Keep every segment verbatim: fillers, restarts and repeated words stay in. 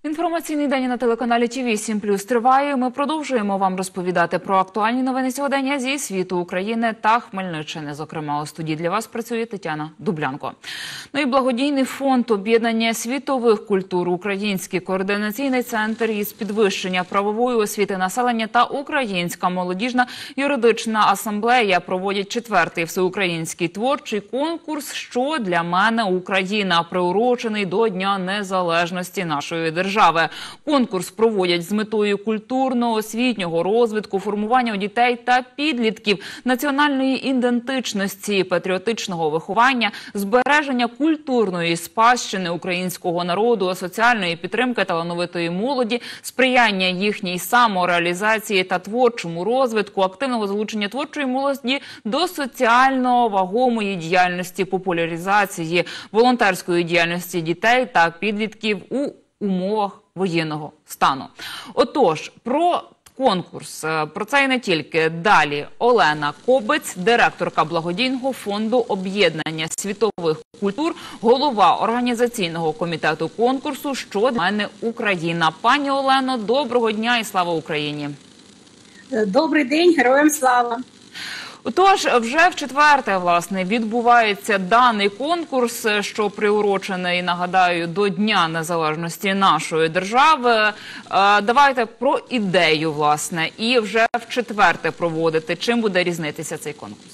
Інформаційний день на телеканалі Ті вісім плюс триває. Ми продовжуємо вам розповідати про актуальні новини сьогодення зі світу, України та Хмельниччини. Зокрема, у студії для вас працює Тетяна Дублянко. Ну і благодійний фонд об'єднання світових культур, Український координаційний центр із підвищення правової освіти населення та Українська молодіжна юридична асамблея проводять четвертий всеукраїнський творчий конкурс «Що для мене Україна?», приурочений до Дня незалежності нашої держави. Конкурс проводять з метою культурного, освітнього розвитку, формування у дітей та підлітків національної ідентичності, патріотичного виховання, збереження культурної спадщини українського народу, соціальної підтримки талановитої молоді, сприяння їхній самореалізації та творчому розвитку, активного залучення творчої молоді до соціально вагомої діяльності, популяризації волонтерської діяльності дітей та підлітків у умовах воєнного стану. Отож, про конкурс, про це і не тільки. Далі Олена Кобець, директорка благодійного фонду об'єднання світових культур, голова організаційного комітету конкурсу «Що для мене Україна». Пані Олено, доброго дня і слава Україні! Добрий день, героям слава! Отож, вже в четверте, власне, відбувається даний конкурс, що приурочений, нагадаю, до Дня незалежності нашої держави. Давайте про ідею, власне, і вже в четверте проводити. Чим буде різнитися цей конкурс?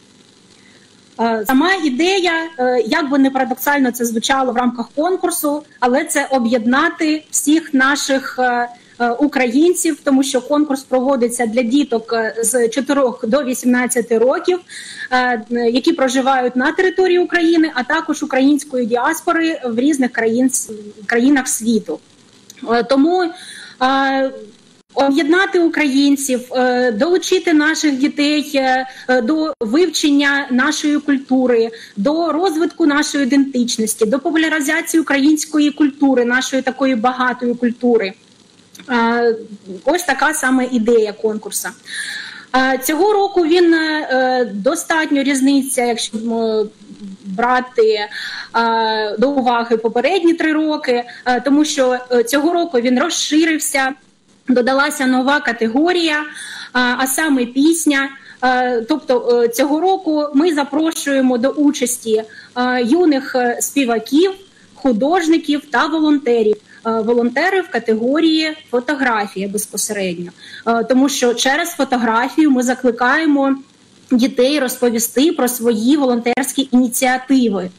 Сама ідея, як би не парадоксально це звучало в рамках конкурсу, але це об'єднати всіх наших українців, тому що конкурс проводиться для діток з чотирьох до вісімнадцяти років, які проживають на території України, а також української діаспори в різних країн, країнах світу. Тому об'єднати українців, долучити наших дітей до вивчення нашої культури, до розвитку нашої ідентичності, до популяризації української культури, нашої такої багатої культури. Ось така саме ідея конкурсу. Цього року він достатньо різниця, якщо брати до уваги попередні три роки, тому що цього року він розширився, додалася нова категорія, а саме пісня. Тобто цього року ми запрошуємо до участі юних співаків, художників та волонтерів. Волонтери в категорії фотографія безпосередньо. Тому що через фотографію ми закликаємо дітей розповісти про свої волонтерські ініціативи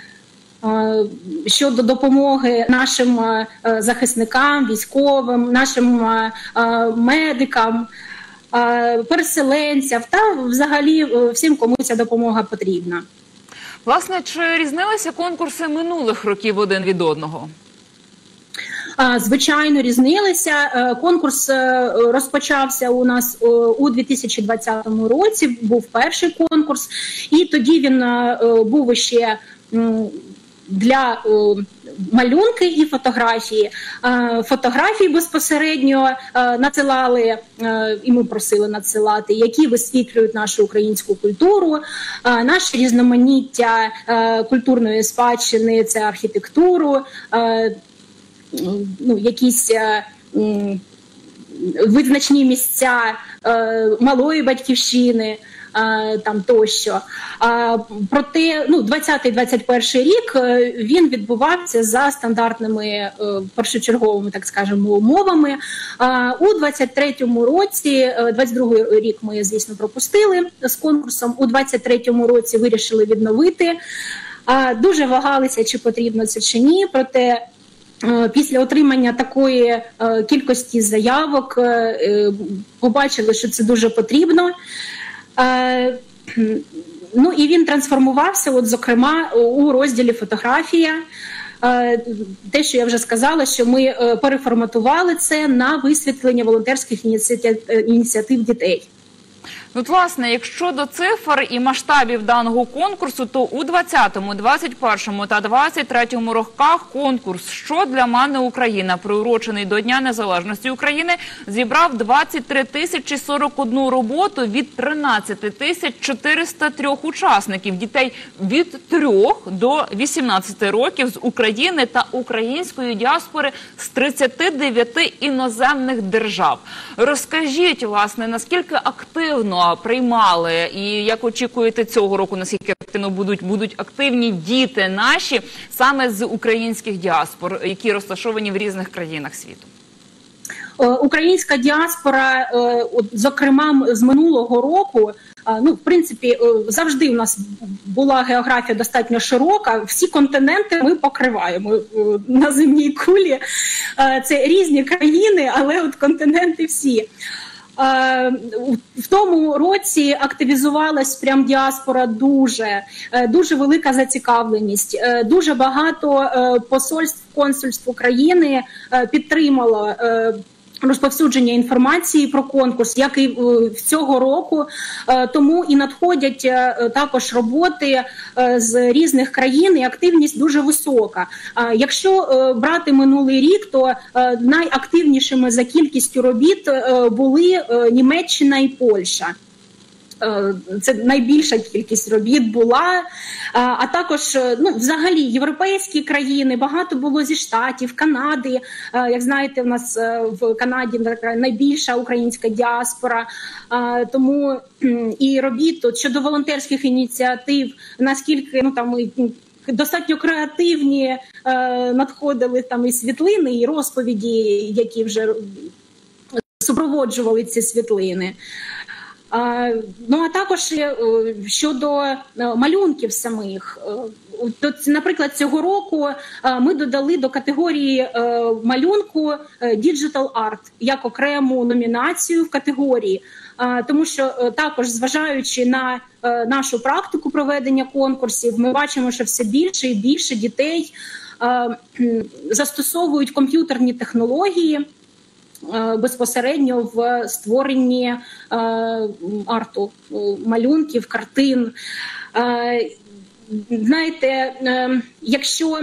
щодо допомоги нашим захисникам, військовим, нашим медикам, переселенцям та взагалі всім, кому ця допомога потрібна. Власне, чи різнилися конкурси минулих років один від одного? Звичайно, різнилися. Конкурс розпочався у нас у дві тисячі двадцятому році, був перший конкурс, і тоді він був ще для малюнки і фотографії. Фотографії безпосередньо надсилали, і ми просили надсилати, які висвітлюють нашу українську культуру, наше різноманіття культурної спадщини, це архітектуру, ну, якісь е, визначні місця е, малої батьківщини, е, там тощо. А, проте, ну, двадцятий двадцять перший рік е, він відбувався за стандартними е, першочерговими, так скажемо, умовами. А, у двадцять третьому році, е, двадцять другий рік ми, звісно, пропустили з конкурсом, у двадцять третьому році вирішили відновити. А, дуже вагалися, чи потрібно це, чи ні, проте після отримання такої е, кількості заявок е, побачили, що це дуже потрібно. Е, ну і він трансформувався, от, зокрема, у розділі «Фотографія». Е, те, що я вже сказала, що ми е, переформатували це на висвітлення волонтерських ініціатив, ініціатив дітей. От, власне, якщо до цифр і масштабів даного конкурсу, то у двадцятому, двадцять першому та двадцять третьому роках конкурс «Що для мене Україна?», приурочений до Дня Незалежності України, зібрав двадцять три тисячі сорок одну роботу від тринадцять тисяч чотириста три учасників, дітей від трьох до вісімнадцяти років з України та української діаспори з тридцяти дев'яти іноземних держав. Розкажіть, власне, наскільки активно приймали і як очікуєте цього року, наскільки активно будуть, будуть активні діти наші саме з українських діаспор, які розташовані в різних країнах світу? Українська діаспора, зокрема, з минулого року, ну, в принципі, завжди у нас була географія достатньо широка, всі континенти ми покриваємо на земній кулі. Це різні країни, але от континенти всі. В тому році активізувалась прям діаспора дуже, дуже велика зацікавленість. Дуже багато посольств, консульств України підтримало розповсюдження інформації про конкурс, як і в цього року. Тому і надходять також роботи з різних країн, і активність дуже висока. Якщо брати минулий рік, то найактивнішими за кількістю робіт були Німеччина і Польща. Це найбільша кількість робіт була, а також, ну, взагалі, європейські країни, багато було зі Штатів, Канади. Як знаєте, в нас в Канаді найбільша українська діаспора, тому і робіт щодо волонтерських ініціатив, наскільки, ну, там, достатньо креативні надходили там і світлини, і розповіді, які вже супроводжували ці світлини. Ну, а також щодо малюнків самих. Наприклад, цього року ми додали до категорії малюнку Digital Art як окрему номінацію в категорії, тому що також, зважаючи на нашу практику проведення конкурсів, ми бачимо, що все більше і більше дітей застосовують комп'ютерні технології безпосередньо в створенні е, арту, малюнків, картин. Е, знаєте, е, якщо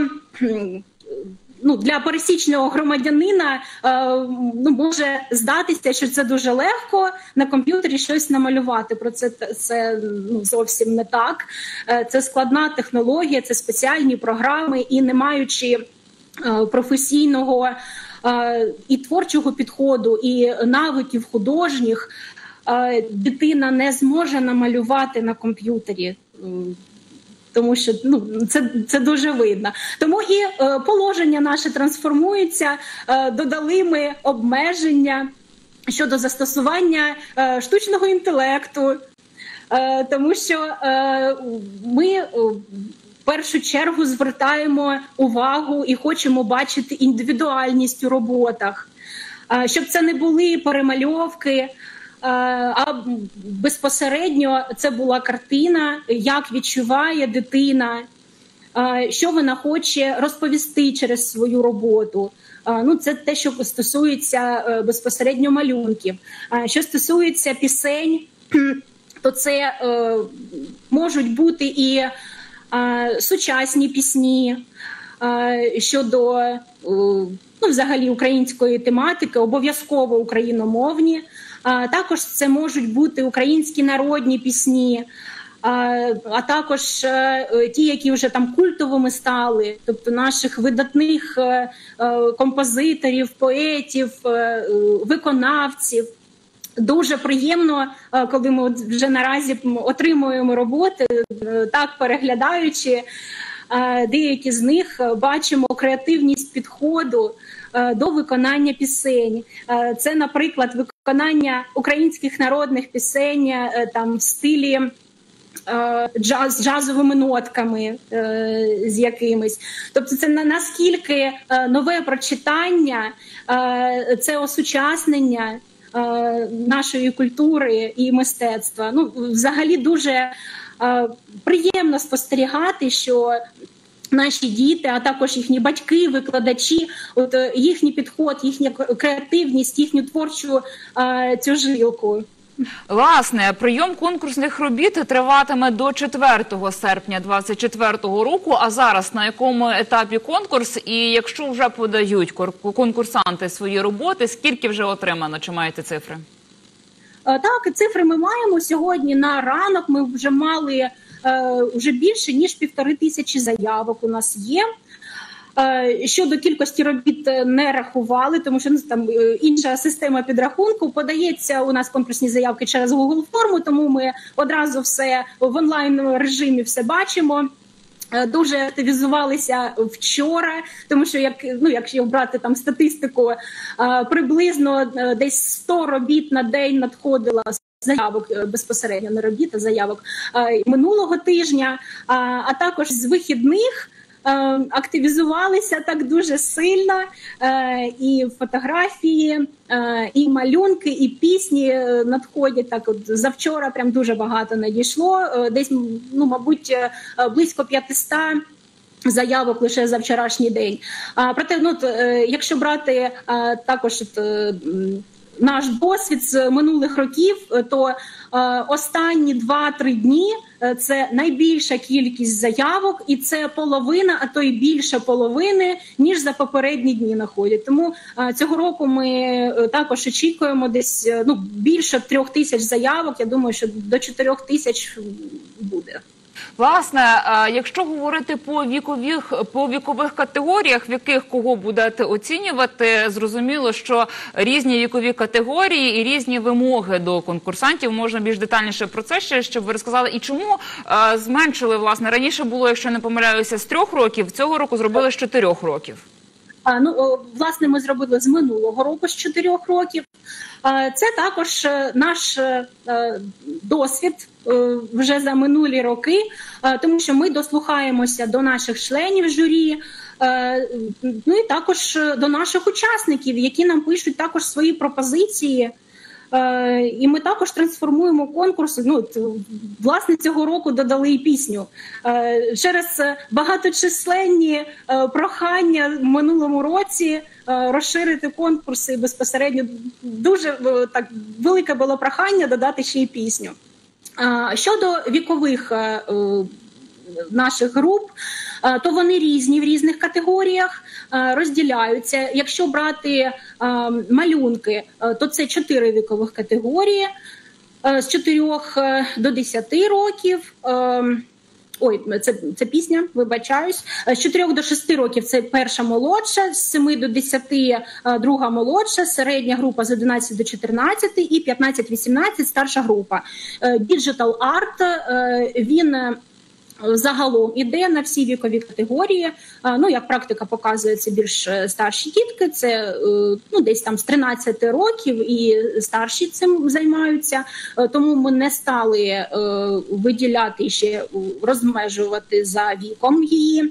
ну, для пересічного громадянина е, ну, може здатися, що це дуже легко на комп'ютері щось намалювати. Про це, це ну, зовсім не так. Е, це складна технологія, це спеціальні програми, і не маючи е, професійного і творчого підходу, і навиків художніх, дитина не зможе намалювати на комп'ютері, тому що ну, це, це дуже видно. Тому і положення наше трансформується, додали ми обмеження щодо застосування штучного інтелекту, тому що ми в першу чергу звертаємо увагу і хочемо бачити індивідуальність у роботах, щоб це не були перемальовки, а безпосередньо це була картина, як відчуває дитина, що вона хоче розповісти через свою роботу. Ну, це те, що стосується безпосередньо малюнків. Що стосується пісень, то це можуть бути і сучасні пісні щодо ну, взагалі української тематики, обов'язково україномовні. Також це можуть бути українські народні пісні, а також ті, які вже там культовими стали, тобто наших видатних композиторів, поетів, виконавців. Дуже приємно, коли ми вже наразі отримуємо роботи, так переглядаючи деякі з них, бачимо креативність підходу до виконання пісень. Це, наприклад, виконання українських народних пісень там в стилі джаз, з джазовими нотками з якимись. Тобто це наскільки нове прочитання, це осучаснення нашої культури і мистецтва. Ну, взагалі дуже е, приємно спостерігати, що наші діти, а також їхні батьки, викладачі, от їхній підход, їхня креативність, їхню творчу е, цю жилку Власне, прийом конкурсних робіт триватиме до четвертого серпня двадцять четвертого року. А зараз на якому етапі конкурс? І якщо вже подають конкурсанти свої роботи, скільки вже отримано? Чи маєте цифри? Так, цифри ми маємо. Сьогодні на ранок ми вже мали е, вже більше, ніж півтори тисячі заявок у нас є. Щодо кількості робіт не рахували, тому що ну, там інша система підрахунку. Подається у нас конкурсні заявки через Google форму, тому ми одразу все в онлайн режимі все бачимо. Дуже активізувалися вчора, тому що як ну, якщо брати там статистику, приблизно десь сто робіт на день надходило заявок безпосередньо не робіт, а заявок минулого тижня, а також з вихідних. Активізувалися так дуже сильно, і фотографії, і малюнки, і пісні надходять. Так от завчора прям дуже багато надійшло, десь, ну, мабуть, близько п'ятсот заявок лише за вчорашній день. Проте, ну, якщо брати також наш досвід з минулих років, то останні два-три дні – це найбільша кількість заявок, і це половина, а то й більше половини, ніж за попередні дні находять. Тому цього року ми також очікуємо десь ну, більше трьох тисяч заявок. Я думаю, що до чотирьох тисяч буде. Власне, якщо говорити по вікових, по вікових категоріях, в яких кого будете оцінювати, зрозуміло, що різні вікові категорії і різні вимоги до конкурсантів. Можна більш детальніше про це ще, щоб ви розказали. І чому а, зменшили, власне, раніше було, якщо не помиляюся, з трьох років, цього року зробили з чотирьох років? А, ну, власне, ми зробили з минулого року, з чотирьох років. А, це також наш а, досвід а, вже за минулі роки, а, тому що ми дослухаємося до наших членів журі, а, ну і також до наших учасників, які нам пишуть також свої пропозиції. І ми також трансформуємо конкурси. Ну, власне, цього року додали і пісню. Через багаточисленні прохання в минулому році розширити конкурси безпосередньо. Дуже так велике було прохання додати ще й пісню. Щодо вікових наших груп, то вони різні в різних категоріях, розділяються. Якщо брати малюнки, то це чотири вікових категорії, з чотирьох до десяти років. Ой, це, це пісня, вибачаюсь. З чотирьох до шести років це перша молодша, з семи до десяти друга молодша, середня група з одинадцяти до чотирнадцяти і п'ятнадцять-вісімнадцять старша група. Digital Art, він загалом іде на всі вікові категорії. Ну, як практика показує, це більш старші дітки, це ну, десь там з тринадцяти років і старші цим займаються. Тому ми не стали виділяти ще, розмежувати за віком її.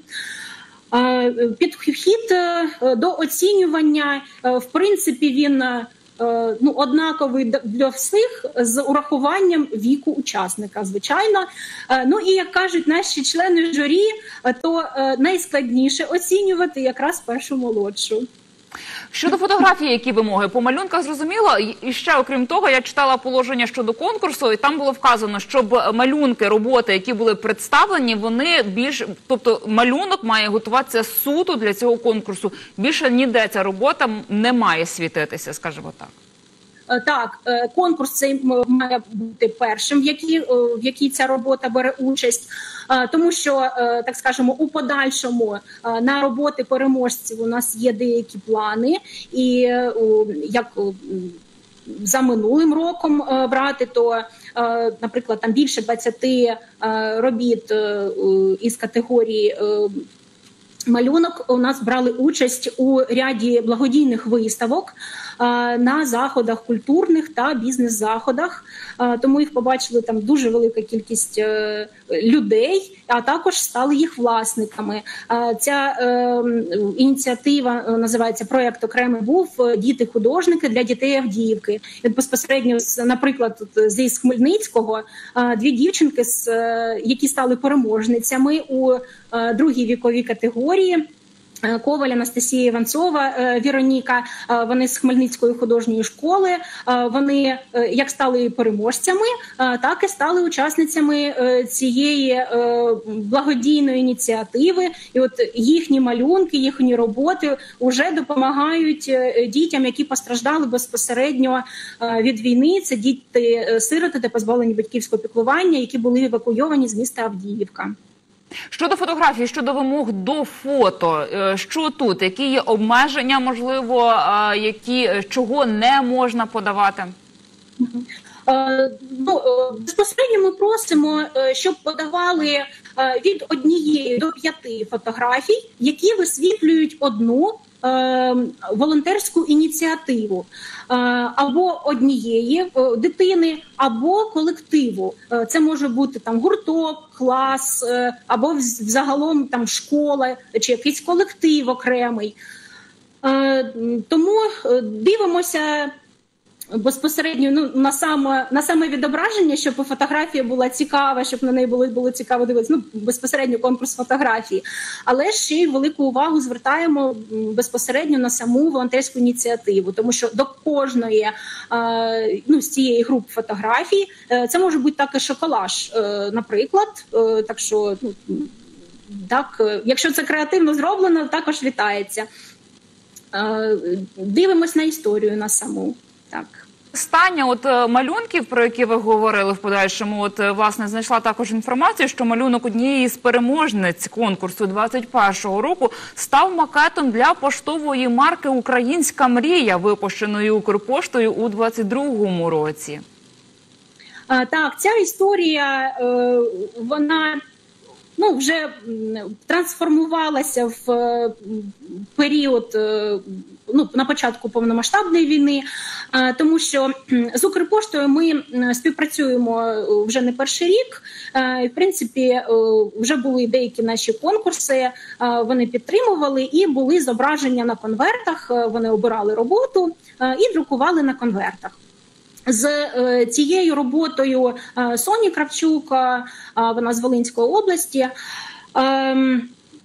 Підхід до оцінювання, в принципі, він ну, однаковий для всіх з урахуванням віку учасника, звичайно. Ну і, як кажуть наші члени журі, то найскладніше оцінювати якраз першу молодшу. Щодо фотографії, які вимоги? По малюнках зрозуміло. І ще, окрім того, я читала положення щодо конкурсу, і там було вказано, щоб малюнки, роботи, які були представлені, вони більш, тобто малюнок має готуватися суто для цього конкурсу. Більше ніде ця робота не має світитися, скажімо так. Так, конкурс цей має бути першим, в якій, в якій ця робота бере участь, тому що, так скажемо, у подальшому на роботи переможців у нас є деякі плани, і як за минулим роком брати, то, наприклад, там більше двадцяти робіт із категорії малюнок у нас брали участь у ряді благодійних виставок на заходах культурних та бізнес-заходах. Тому їх побачили там дуже велика кількість людей, а також стали їх власниками. Ця ініціатива називається «Проєкт окремий був. Діти-художники для дітей Авдіївки». Безпосередньо, наприклад, з Хмельницького дві дівчинки, які стали переможницями у другій віковій категорії, Коваль, Анастасія Іванцова, Віроніка, вони з Хмельницької художньої школи, вони як стали переможцями, так і стали учасницями цієї благодійної ініціативи. І от їхні малюнки, їхні роботи вже допомагають дітям, які постраждали безпосередньо від війни. Це діти-сироти та позбавлені батьківського піклування, які були евакуйовані з міста Авдіївка. Щодо фотографій, щодо вимог до фото, що тут? Які є обмеження, можливо, які, чого не можна подавати? Ну, безпосередньо ми просимо, щоб подавали від однієї до п'яти фотографій, які висвітлюють одну волонтерську ініціативу або однієї дитини, або колективу. Це може бути там гурток, клас, або взагалом там школа чи якийсь колектив окремий. Тому дивимося безпосередньо ну, на саме на саме відображення, щоб фотографія була цікава, щоб на неї було було цікаво дивитися. Ну, безпосередньо конкурс фотографії, але ще й велику увагу звертаємо безпосередньо на саму волонтерську ініціативу, тому що до кожної е, ну, з цієї групи фотографій е, це може бути також колаж, е, наприклад. Е, так що ну, так, е, якщо це креативно зроблено, також вітається. Е, дивимось на історію на саму. Так. Стання от малюнків, про які ви говорили в подальшому, от власне знайшла також інформацію, що малюнок однієї з переможниць конкурсу двадцять першого року став макетом для поштової марки «Українська мрія», випущеної Укрпоштою у двадцять другому році. А, так, ця історія, е, вона ну, вже трансформувалася в період, ну, на початку повномасштабної війни, тому що з Укрпоштою ми співпрацюємо вже не перший рік. І, в принципі, вже були деякі наші конкурси, вони підтримували і були зображення на конвертах, вони обирали роботу і друкували на конвертах. З е, цією роботою е, Соні Кравчук, е, вона з Волинської області, е,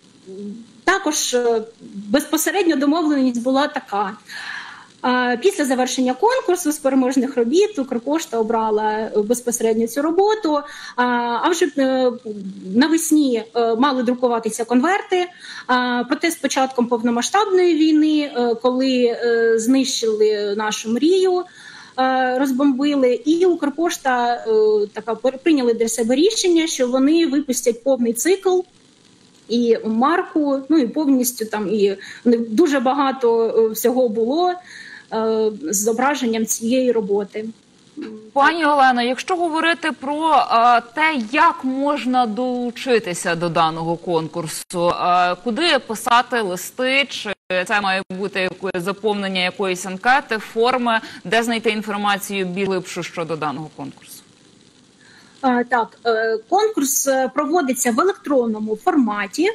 також е, безпосередньо домовленість була така. Е, після завершення конкурсу з переможних робіт Укрпошта обрала безпосередньо цю роботу, е, а вже е, навесні е, мали друкуватися конверти, е, проте з початком повномасштабної війни, е, коли е, знищили нашу мрію, розбомбили, і Укрпошта е, така прийняли для себе рішення, що вони випустять повний цикл і марку, ну і повністю там і дуже багато всього було е, з зображенням цієї роботи. Пані Олено, якщо говорити про а, те, як можна долучитися до даного конкурсу, а, куди писати листи, чи це має бути заповнення якоїсь анкети, форми, де знайти інформацію більш глибшу щодо даного конкурсу? А, так, конкурс проводиться в електронному форматі.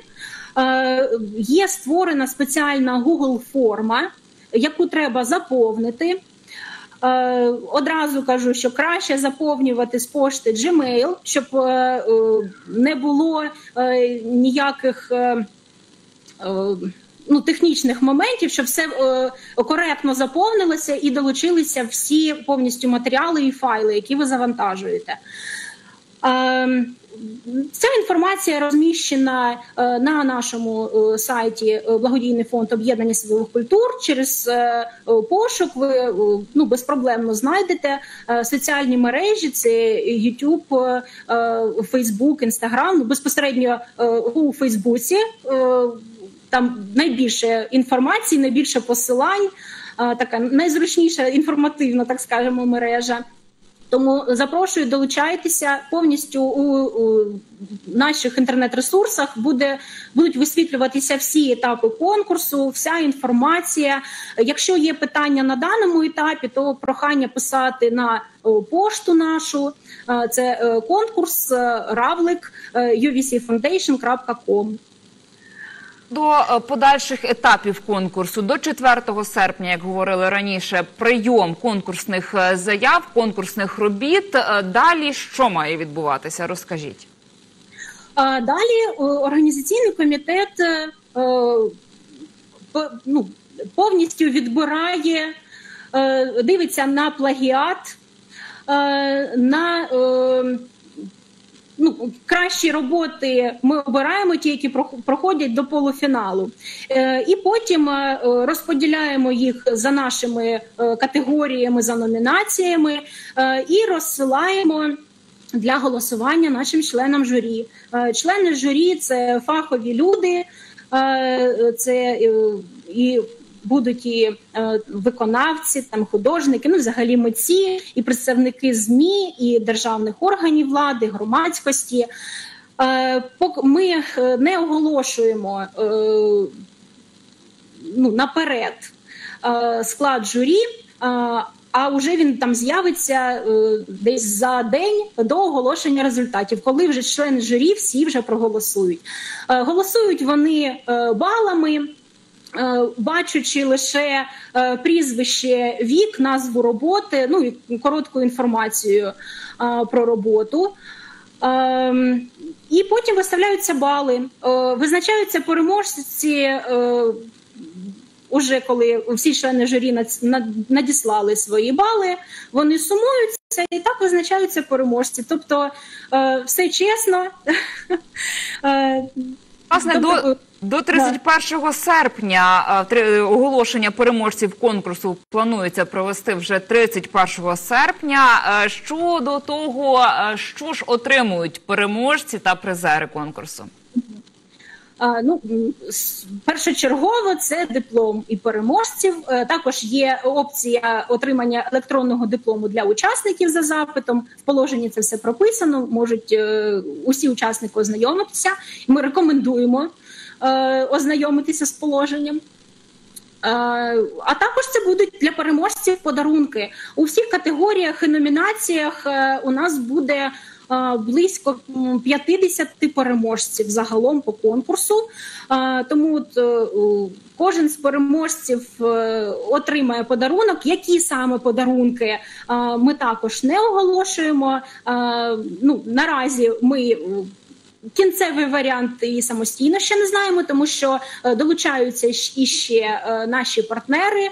Є створена спеціальна Google-форма, яку треба заповнити. Одразу кажу, що краще заповнювати з пошти Gmail, щоб не було ніяких ну, технічних моментів, щоб все коректно заповнилося і долучилися всі повністю матеріали і файли, які ви завантажуєте. Ця інформація розміщена на нашому сайті Благодійний фонд об'єднання світових культур. Через пошук ви ну, безпроблемно знайдете соціальні мережі, це YouTube, Facebook, Instagram. Безпосередньо у Фейсбуці там найбільше інформації, найбільше посилань, така найзручніша інформативна, так скажемо, мережа. Тому запрошую, долучайтеся, повністю у, у наших інтернет-ресурсах буде, будуть висвітлюватися всі етапи конкурсу, вся інформація. Якщо є питання на даному етапі, то прохання писати на пошту нашу, це конкурс равлик ю ві сі фондейшн крапка ком. До подальших етапів конкурсу, до четвертого серпня, як говорили раніше, прийом конкурсних заяв, конкурсних робіт. Далі що має відбуватися? Розкажіть. Далі організаційний комітет ну, повністю відбирає, е, дивиться на плагіат, е, на е, ну, кращі роботи ми обираємо, ті, які проходять до полуфіналу. Е, і потім е, розподіляємо їх за нашими е, категоріями, за номінаціями е, і розсилаємо для голосування нашим членам журі. Е, члени журі – це фахові люди, е, це е, і будуть і е, виконавці, там художники, ну взагалі митці, і представники ЗМІ, і державних органів влади, громадськості. Е, поки ми не оголошуємо е, ну, наперед е, склад журі, е, а вже він там з'явиться е, десь за день до оголошення результатів, коли вже члени журі всі вже проголосують. Е, голосують вони е, балами, бачачи лише е, прізвище, вік, назву роботи, ну і коротку інформацію е, про роботу. Е, і потім виставляються бали. Е, визначаються переможці, е, уже коли всі члени журі надіслали свої бали, вони сумуються і так визначаються переможці. Тобто е, все чесно. е, Власне, до, до тридцять першого серпня оголошення переможців конкурсу планується провести вже тридцять першого серпня. Щодо того, що ж отримують переможці та призери конкурсу? Ну, першочергово це диплом і переможців. Також є опція отримання електронного диплому для учасників за запитом. В положенні це все прописано, можуть усі учасники ознайомитися. Ми рекомендуємо ознайомитися з положенням. А також це будуть для переможців подарунки. У всіх категоріях і номінаціях у нас буде близько п'ятдесят переможців загалом по конкурсу. Тому от, кожен з переможців отримає подарунок. Які саме подарунки, ми також не оголошуємо. Ну, наразі ми кінцевий варіант і самостійно ще не знаємо, тому що долучаються іще наші партнери.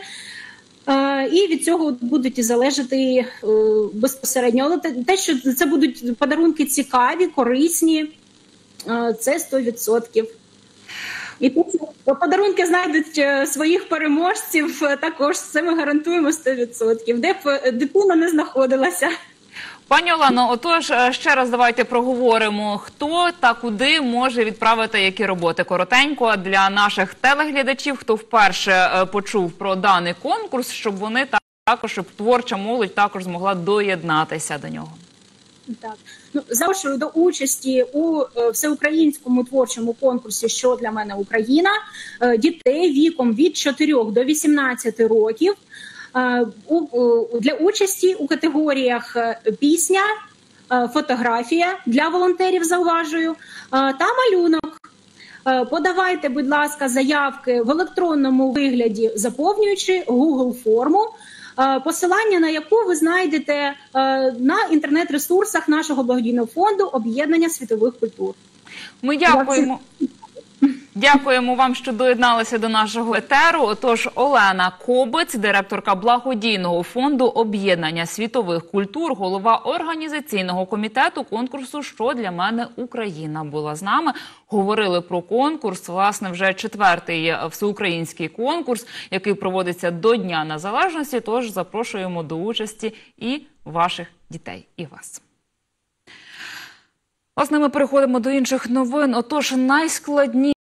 І від цього будуть і залежати безпосередньо. Але те, що це будуть подарунки цікаві, корисні, це сто відсотків. І тут подарунки знайдуть своїх переможців, також це ми гарантуємо сто відсотків, де б дитина не знаходилася. Пані Олено, отож, ще раз давайте проговоримо, хто та куди може відправити які роботи. Коротенько для наших телеглядачів, хто вперше почув про даний конкурс, щоб вони також, щоб творча молодь також змогла доєднатися до нього. Так. Ну, запрошую до участі у всеукраїнському творчому конкурсі «Що для мене Україна» дітей віком від чотирьох до вісімнадцяти років. Для участі у категоріях пісня, фотографія для волонтерів, зауважую, та малюнок. Подавайте, будь ласка, заявки в електронному вигляді, заповнюючи Google форму, посилання на яку ви знайдете на інтернет-ресурсах нашого благодійного фонду «Об'єднання світових культур». Ми дякуємо. Дякуємо вам, що доєдналися до нашого етеру. Отож, Олена Кобець, директорка благодійного фонду «Об'єднання світових культур», голова організаційного комітету конкурсу «Що для мене Україна» була з нами. Говорили про конкурс, власне, вже четвертий всеукраїнський конкурс, який проводиться до Дня Незалежності. Тож запрошуємо до участі і ваших дітей, і вас. Власне, ми переходимо до інших новин. Отож, найскладніше